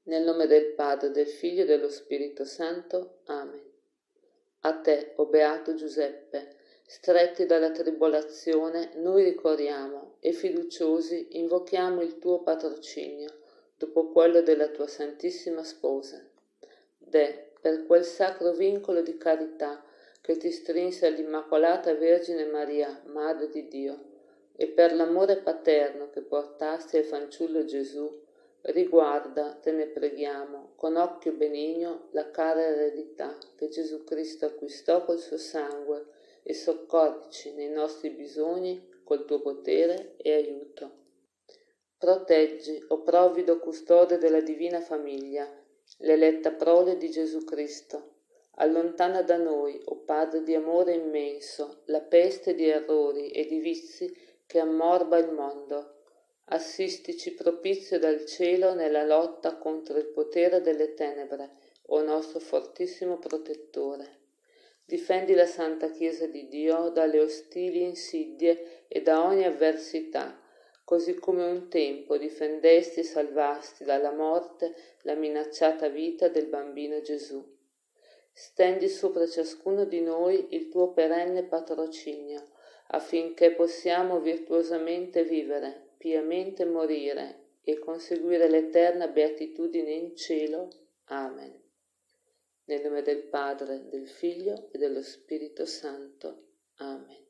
Nel nome del Padre, del Figlio e dello Spirito Santo. Amen. A te, o Beato Giuseppe, stretti dalla tribolazione, noi ricorriamo e fiduciosi invochiamo il tuo patrocinio, dopo quello della tua Santissima Sposa. Per quel sacro vincolo di carità che ti strinse all'Immacolata Vergine Maria, Madre di Dio, e per l'amore paterno che portasti al fanciullo Gesù, riguarda, te ne preghiamo, con occhio benigno la cara eredità che Gesù Cristo acquistò col suo sangue e soccorrici nei nostri bisogni col tuo potere e aiuto. Proteggi, o provvido custode della divina famiglia, l'eletta prole di Gesù Cristo. Allontana da noi, o Padre di amore immenso, la peste di errori e di vizi che ammorba il mondo. Assistici propizio dal cielo nella lotta contro il potere delle tenebre, o nostro fortissimo protettore. Difendi la Santa Chiesa di Dio dalle ostili insidie e da ogni avversità, così come un tempo difendesti e salvasti dalla morte la minacciata vita del bambino Gesù. Stendi sopra ciascuno di noi il tuo perenne patrocinio, affinché possiamo virtuosamente vivere, piamente morire e conseguire l'eterna beatitudine in cielo. Amen. Nel nome del Padre, del Figlio e dello Spirito Santo. Amen.